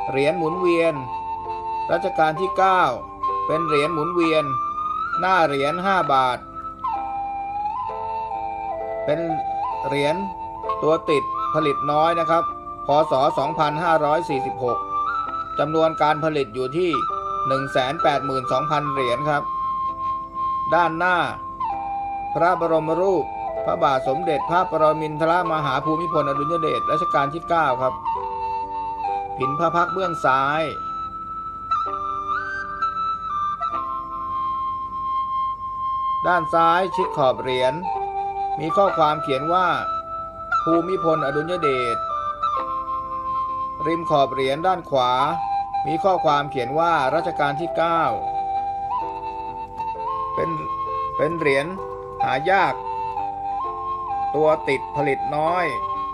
เหรียญหมุนเวียนรัชกาลที่9เป็นเหรียญหมุนเวียนหน้าเหรียญ5 บาทเป็นเหรียญตัวติดผลิตน้อยนะครับพ.ศ. 2546จำนวนการผลิตอยู่ที่ 182,000 เหรียญครับด้านหน้าพระบรมรูปพระบาทสมเด็จพระปรมินทรมหาภูมิพลอดุลยเดชรัชกาลที่9ครับผินพระพักตร์เบื้องซ้ายด้านซ้ายชิดขอบเหรียญมีข้อความเขียนว่าภูมิพลอดุลยเดชริมขอบเหรียญด้านขวามีข้อความเขียนว่ารัชกาลที่9เป็นเหรียญหายากตัวติดผลิตน้อย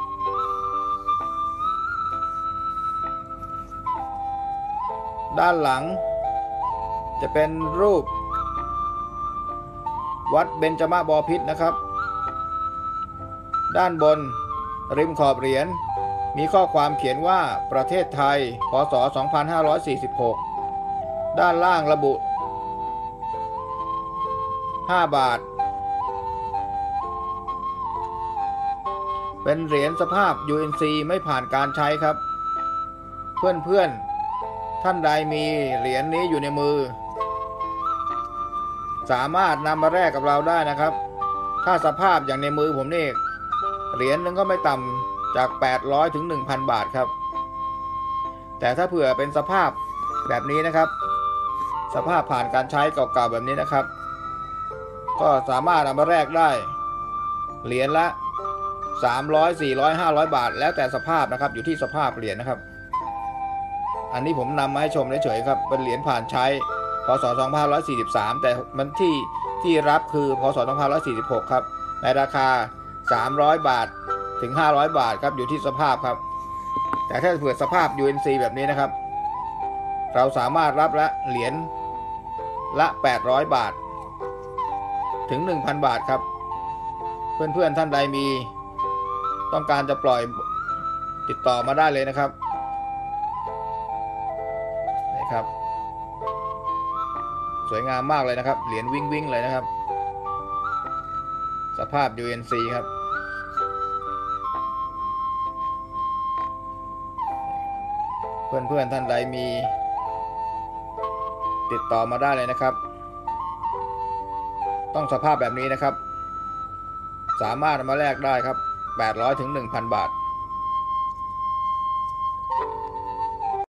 ด้านหลังจะเป็นรูปวัดเบญจมบพิตรนะครับด้านบนริมขอบเหรียญมีข้อความเขียนว่าประเทศไทยพ.ศ. 2546ด้านล่างระบุ5 บาทเป็นเหรียญสภาพ UNC ไม่ผ่านการใช้ครับเพื่อนๆท่านใดมีเหรียญนี้อยู่ในมือสามารถนำมาแลกกับเราได้นะครับถ้าสภาพอย่างในมือผมนี่เหรียญนึงก็ไม่ต่ำจาก800ถึง 1,000 บาทครับแต่ถ้าเผื่อเป็นสภาพแบบนี้นะครับสภาพผ่านการใช้เก่าๆแบบนี้นะครับก็สามารถนำมาแลกได้เหรียญละ300 400 500 บาทแล้วแต่สภาพนะครับอยู่ที่สภาพเหรียญนะครับอันนี้ผมนำมาให้ชมเฉยๆครับเป็นเหรียญผ่านใช้พ.ศ. 2543แต่มันที่รับคือพ.ศ. 2546ครับในราคา300 บาทถึง500 บาทครับอยู่ที่สภาพครับแต่ถ้าเผื่อสภาพ UNC แบบนี้นะครับเราสามารถรับละเหรียญละ800 บาทถึง 1,000 บาทครับเพื่อนๆท่านใดมีต้องการจะปล่อยติดต่อมาได้เลยนะครับนี่ครับสวยงามมากเลยนะครับเหรียญวิ่งเลยนะครับสภาพ UNC ครับเพื่อนๆท่านใดมีติดต่อมาได้เลยนะครับต้องสภาพแบบนี้นะครับสามารถมาแลกได้ครับ800ถึง 1,000 บาท